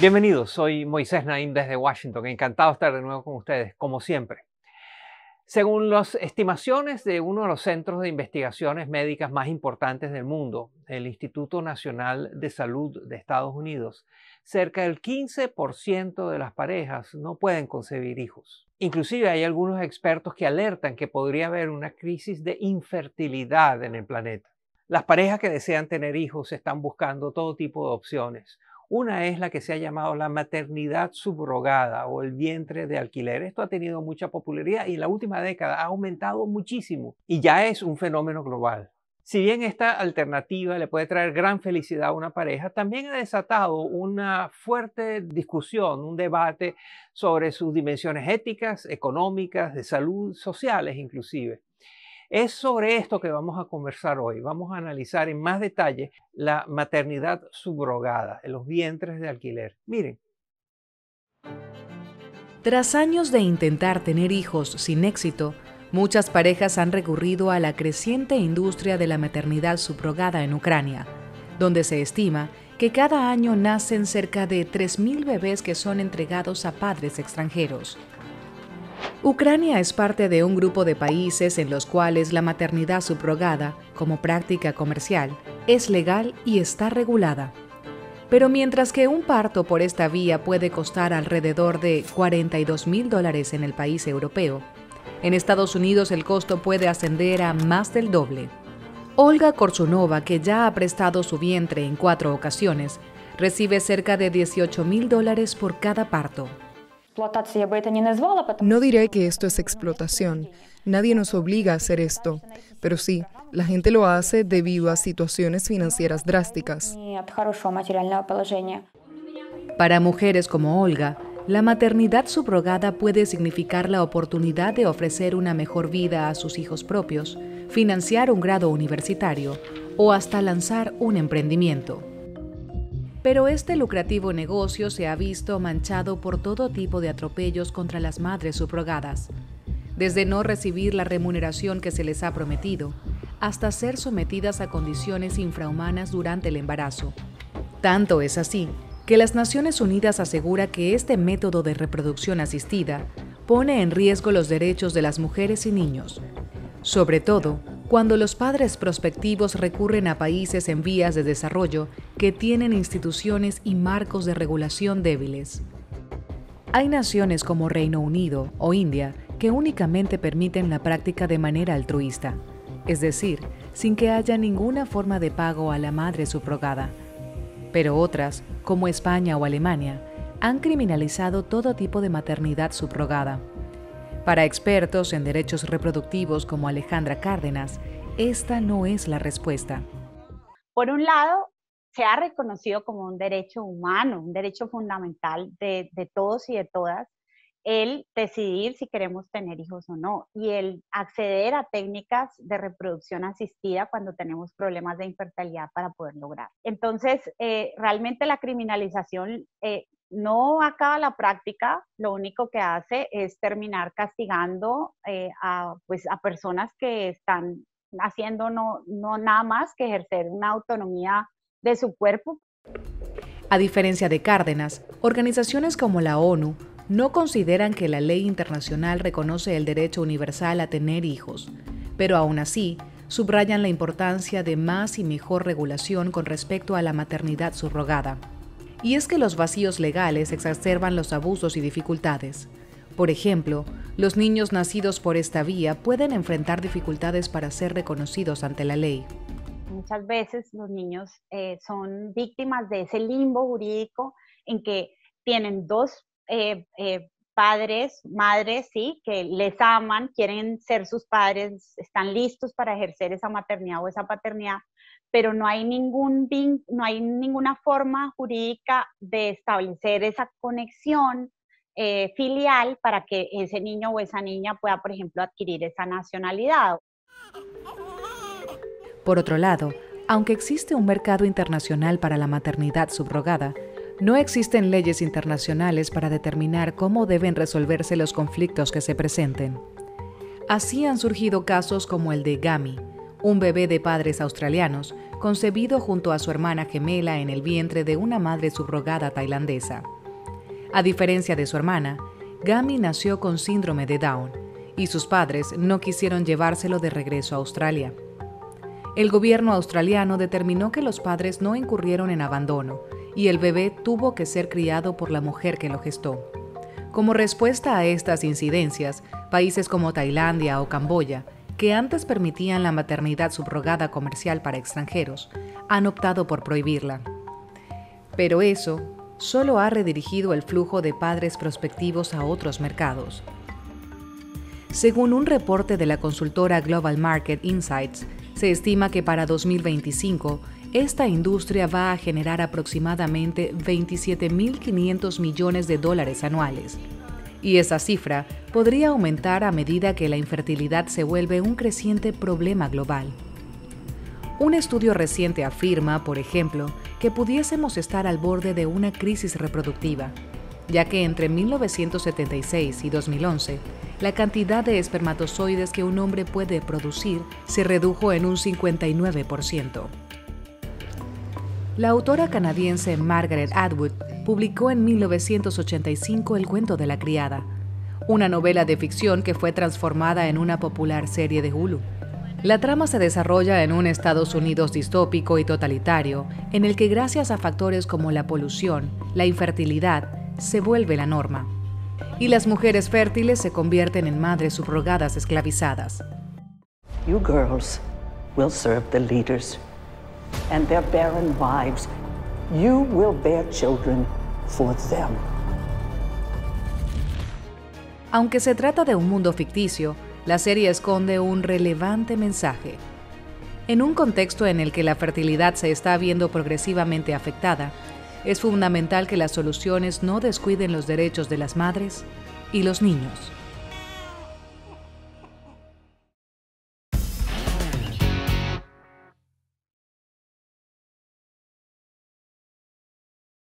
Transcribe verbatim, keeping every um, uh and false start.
Bienvenidos, soy Moisés Naim desde Washington. Encantado de estar de nuevo con ustedes, como siempre. Según las estimaciones de uno de los centros de investigaciones médicas más importantes del mundo, el Instituto Nacional de Salud de Estados Unidos, cerca del quince por ciento de las parejas no pueden concebir hijos. Inclusive hay algunos expertos que alertan que podría haber una crisis de infertilidad en el planeta. Las parejas que desean tener hijos están buscando todo tipo de opciones. Una es la que se ha llamado la maternidad subrogada o el vientre de alquiler. Esto ha tenido mucha popularidad y en la última década ha aumentado muchísimo y ya es un fenómeno global. Si bien esta alternativa le puede traer gran felicidad a una pareja, también ha desatado una fuerte discusión, un debate sobre sus dimensiones éticas, económicas, de salud, sociales inclusive. Es sobre esto que vamos a conversar hoy. Vamos a analizar en más detalle la maternidad subrogada, los vientres de alquiler. Miren. Tras años de intentar tener hijos sin éxito, muchas parejas han recurrido a la creciente industria de la maternidad subrogada en Ucrania, donde se estima que cada año nacen cerca de tres mil bebés que son entregados a padres extranjeros. Ucrania es parte de un grupo de países en los cuales la maternidad subrogada, como práctica comercial, es legal y está regulada. Pero mientras que un parto por esta vía puede costar alrededor de cuarenta y dos mil dólares en el país europeo, en Estados Unidos el costo puede ascender a más del doble. Olga Korchunova, que ya ha prestado su vientre en cuatro ocasiones, recibe cerca de dieciocho mil dólares por cada parto. No diré que esto es explotación. Nadie nos obliga a hacer esto. Pero sí, la gente lo hace debido a situaciones financieras drásticas. Para mujeres como Olga, la maternidad subrogada puede significar la oportunidad de ofrecer una mejor vida a sus hijos propios, financiar un grado universitario o hasta lanzar un emprendimiento. Pero este lucrativo negocio se ha visto manchado por todo tipo de atropellos contra las madres subrogadas, desde no recibir la remuneración que se les ha prometido, hasta ser sometidas a condiciones infrahumanas durante el embarazo. Tanto es así que las Naciones Unidas asegura que este método de reproducción asistida pone en riesgo los derechos de las mujeres y niños, sobre todo cuando los padres prospectivos recurren a países en vías de desarrollo que tienen instituciones y marcos de regulación débiles. Hay naciones como Reino Unido o India que únicamente permiten la práctica de manera altruista, es decir, sin que haya ninguna forma de pago a la madre subrogada. Pero otras, como España o Alemania, han criminalizado todo tipo de maternidad subrogada. Para expertos en derechos reproductivos como Alejandra Cárdenas, esta no es la respuesta. Por un lado, se ha reconocido como un derecho humano, un derecho fundamental de, de todos y de todas, el decidir si queremos tener hijos o no y el acceder a técnicas de reproducción asistida cuando tenemos problemas de infertilidad para poder lograr. Entonces, eh, realmente la criminalización eh, no acaba la práctica, lo único que hace es terminar castigando eh, a, pues, a personas que están haciendo no, no nada más que ejercer una autonomía de su cuerpo. A diferencia de Cárdenas, organizaciones como la ONU no consideran que la ley internacional reconoce el derecho universal a tener hijos, pero aún así subrayan la importancia de más y mejor regulación con respecto a la maternidad subrogada. Y es que los vacíos legales exacerban los abusos y dificultades. Por ejemplo, los niños nacidos por esta vía pueden enfrentar dificultades para ser reconocidos ante la ley. Muchas veces los niños eh, son víctimas de ese limbo jurídico en que tienen dos eh, eh, padres, madres, ¿sí? Que les aman, quieren ser sus padres, están listos para ejercer esa maternidad o esa paternidad, pero no hay, ningún, no hay ninguna forma jurídica de establecer esa conexión eh, filial para que ese niño o esa niña pueda, por ejemplo, adquirir esa nacionalidad. Por otro lado, aunque existe un mercado internacional para la maternidad subrogada, no existen leyes internacionales para determinar cómo deben resolverse los conflictos que se presenten. Así han surgido casos como el de Gami, un bebé de padres australianos, concebido junto a su hermana gemela en el vientre de una madre subrogada tailandesa. A diferencia de su hermana, Gami nació con síndrome de Down y sus padres no quisieron llevárselo de regreso a Australia. El gobierno australiano determinó que los padres no incurrieron en abandono y el bebé tuvo que ser criado por la mujer que lo gestó. Como respuesta a estas incidencias, países como Tailandia o Camboya, que antes permitían la maternidad subrogada comercial para extranjeros, han optado por prohibirla. Pero eso solo ha redirigido el flujo de padres prospectivos a otros mercados. Según un reporte de la consultora Global Market Insights, se estima que para dos mil veinticinco, esta industria va a generar aproximadamente veintisiete mil quinientos millones de dólares anuales. Y esa cifra podría aumentar a medida que la infertilidad se vuelve un creciente problema global. Un estudio reciente afirma, por ejemplo, que pudiésemos estar al borde de una crisis reproductiva, ya que entre mil novecientos setenta y seis y dos mil once, la cantidad de espermatozoides que un hombre puede producir se redujo en un cincuenta y nueve por ciento. La autora canadiense Margaret Atwood publicó en mil novecientos ochenta y cinco El cuento de la criada, una novela de ficción que fue transformada en una popular serie de Hulu. La trama se desarrolla en un Estados Unidos distópico y totalitario, en el que gracias a factores como la polución, la infertilidad, se vuelve la norma, y las mujeres fértiles se convierten en madres subrogadas esclavizadas. You girls will serve the leaders and their barren wives. You will bear children for them. Aunque se trata de un mundo ficticio, la serie esconde un relevante mensaje. En un contexto en el que la fertilidad se está viendo progresivamente afectada, es fundamental que las soluciones no descuiden los derechos de las madres y los niños.